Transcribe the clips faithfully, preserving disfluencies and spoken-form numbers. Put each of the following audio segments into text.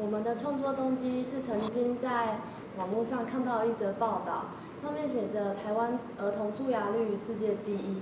我们的创作动机是曾经在网络上看到一则报道，上面写着台湾儿童蛀牙率世界第一。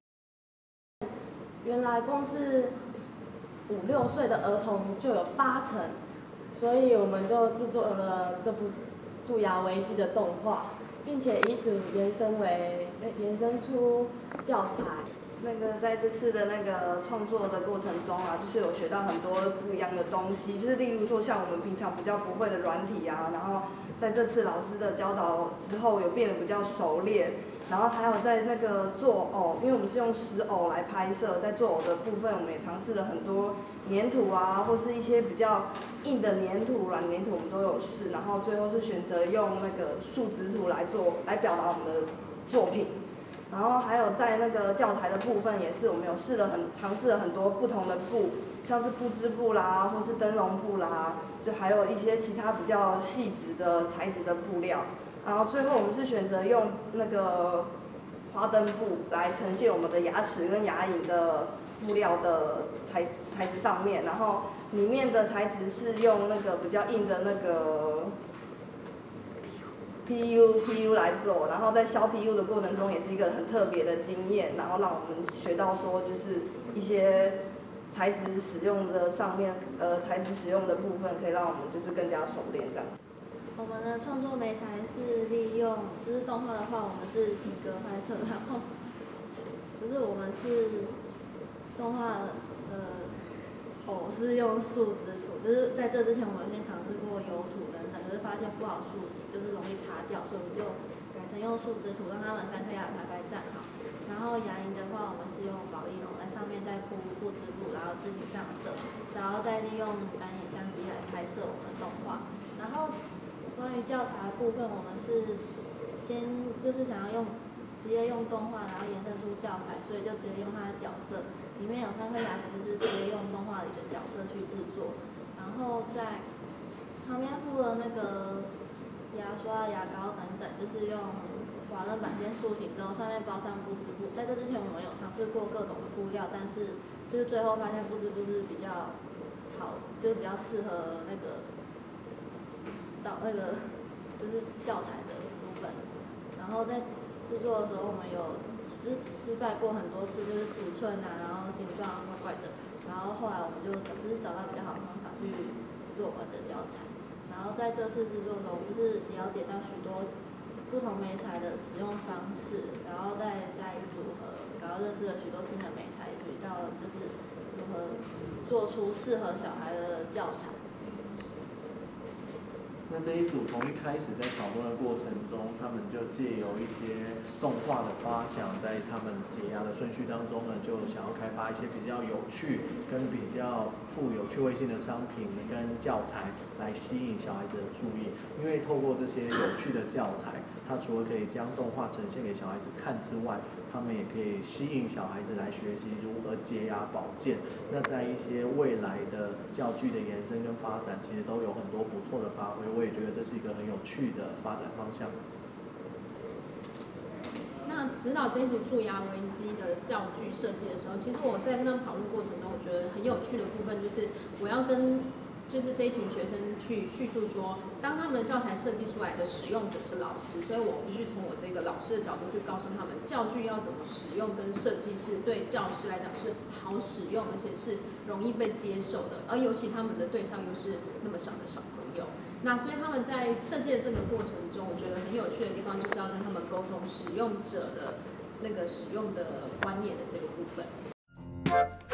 原来光是五六岁的儿童就有八成，所以我们就制作了这部蛀牙危机的动画，并且以此延伸为延伸出教材。 那个在这次的那个创作的过程中啊，就是有学到很多不一样的东西，就是例如说像我们平常比较不会的软体啊，然后在这次老师的教导之后，有变得比较熟练。然后还有在那个做偶，因为我们是用石偶来拍摄，在做偶的部分，我们也尝试了很多粘土啊，或是一些比较硬的粘土、软粘土，我们都有试。然后最后是选择用那个树脂土来做，来表达我们的作品。然后还有在那个教材的部分，也是我们有试了很尝试了很多不同的布，像是布织布啦，或是灯笼布啦，就还有一些其他比较细致的材质的布料。然后最后我们是选择用那个花灯布来呈现我们的牙齿跟牙龈的布料的材材质上面，然后里面的材质是用那个比较硬的那个 P U P U 来做，然后在削 P U 的过程中也是一个很特别的经验，然后让我们学到说就是一些材质使用的上面呃材质使用的部分，可以让我们就是更加熟练这样。 我们的创作媒材是利用，就是动画的话，我们是皮革拍摄，然后就是我们是动画呃偶是用树脂土，就是在这之前我们先尝试过油土等等，就是发现不好塑形，就是容易塌掉，所以我们就改成用树脂土，让他们三颗牙排排站好。然后牙龈的话，我们是用保丽龙在上面再铺布织布，然后自行上色，然后再利用单眼相机来拍摄我们的动画，然后。关于教材部分，我们是先就是想要用直接用动画，然后延伸出教材，所以就直接用它的角色，里面有三颗牙齿是直接用动画里的角色去制作，然后在旁边附了那个牙刷、牙膏等等，就是用瓦楞板先塑形之后，上面包上布织布。在这之前我们有尝试过各种的布料，但是就是最后发现布织布是比较好，就比较适合那个。到那个就是教材的部分，然后在制作的时候，我们有就是失败过很多次，就是尺寸啊，然后形状怪怪的，然后后来我们就就是找到比较好的方法去制作我们的教材。然后在这次制作的时候，我们就是了解到许多不同媒材的使用方式，然后再加以组合，然后认识了许多新的媒材，学到了就是如何做出适合小孩的教材。 那这一组从一开始在讨论的过程中，他们就借由一些动画的发想，在他们解压的顺序当中呢，就想要开发一些比较有趣跟比较富有趣味性的商品跟教材，来吸引小孩子的注意。因为透过这些有趣的教材，它除了可以将动画呈现给小孩子看之外，他们也可以吸引小孩子来学习如何洁牙保健。那在一些未来的教具的延伸跟发展，其实都有很多不错的发挥。我也觉得这是一个很有趣的发展方向。 那指导这一组蛀牙危机的教具设计的时候，其实我在跟他们讨论过程中，我觉得很有趣的部分就是我要跟就是这一群学生去叙述说，当他们的教材设计出来的使用者是老师，所以我必须从我这个老师的角度去告诉他们，教具要怎么使用跟设计是对教师来讲是好使用，而且是容易被接受的，而尤其他们的对象又是那么小的小朋友。那所以他们在设计的这个过程中，我觉得很有趣的地方就是要跟他们沟通使用者的那个使用的观念的这个部分。